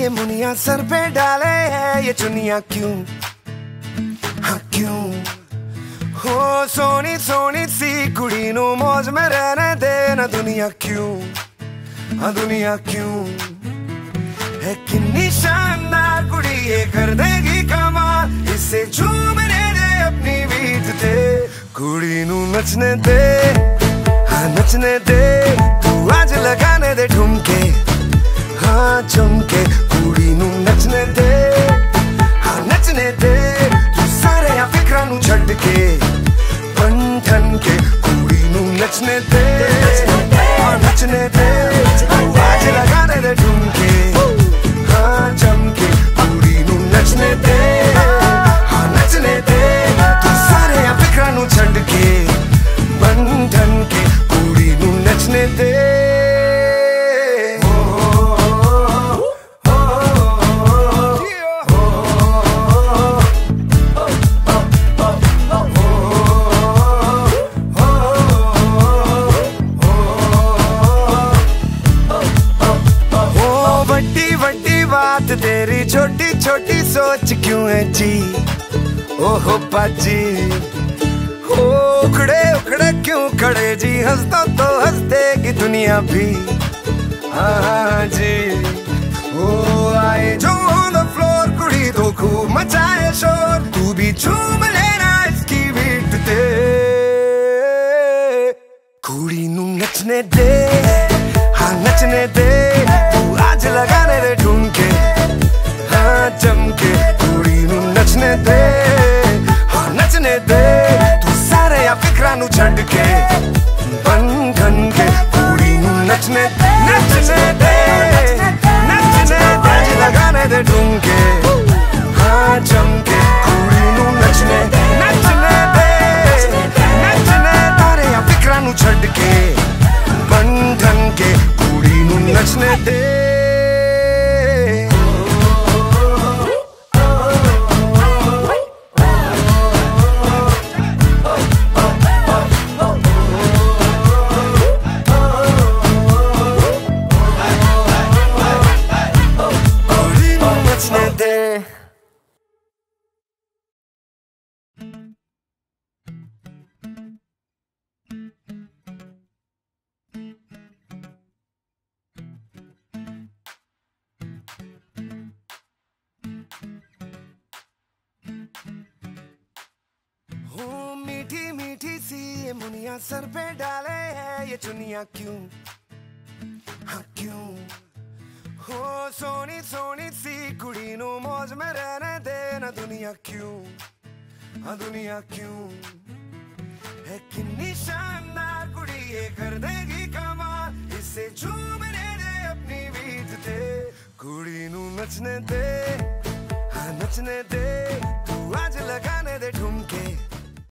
ये मुनिया सर पे डाले है ये चुनिया क्यों, हाँ क्यों। हो सोनी सोनी सी कुड़ी नु मौज में रहने दे ना दुनिया क्यों, हाँ दुनिया क्यों। है कितनी शानदार कुड़ी ये कर देगी कमाल, इससे झूमने दे अपनी बीट ते। कुड़ी नु नचने दे, हाँ नचने दे, तू आज लगाने दे ठुमके, हाँ चमके। कुड़ी नु नचने दे, हाँ नचने दे, तू सारे या फिक्रा नु छड़ के बन ठन के। कुड़ी नु नचने दे, हाँ नचने दे, तू आज लगाने दे ठुमके, हाँ चमके। कुड़ी नु नचने दे, हाँ नचने दे, तू सारे या फिक्रा नु छड़ के बन ठन के। कुड़ी नु नचने दे। तेरी छोटी छोटी सोच क्यों है जी, ओहो पाजी। हो उखड़े उखड़े क्यों खड़े जी, हंस तो हंस देगी दुनिया भी, हाँ जी। ओ आए जो ऑन द फ्लोर कुड़ी तो खूब मचाए शोर, तू भी झूम लेना इसकी बीट ते। कुड़ी नु नचने दे, हाँ नचने दे, तू आज लगाने दे ठुमके, हाँ चमके। कुड़ी नु नचने दे, हाँ नचने दे, तू सारे या फिक्रा नु छड़ के बन ठन के। कुड़ी नु नचने दे, नचने दे, नचने दे, आज लगाने दे ठुमके, हाँ चमके। कुड़ी नु नचने दे, नचने दे, नचने तारे या फिक्रा नु छड़ के बन ठन के। कुड़ी नु नचने दे। मीठी मीठी सी ये मुनिया सर पे डाले है ये चुनिया क्यों, हाँ क्यों। हो सोनी सोनी सी कुड़ी नु मौज में रहने दे ना दुनिया क्यों, हाँ दुनिया क्यों। है कितनी शानदार कुड़ी ये कर देगी कमाल, इससे झूमने दे अपनी बीट ते। कुड़ी नु नचने दे, हाँ नचने दे, तू आज लगाने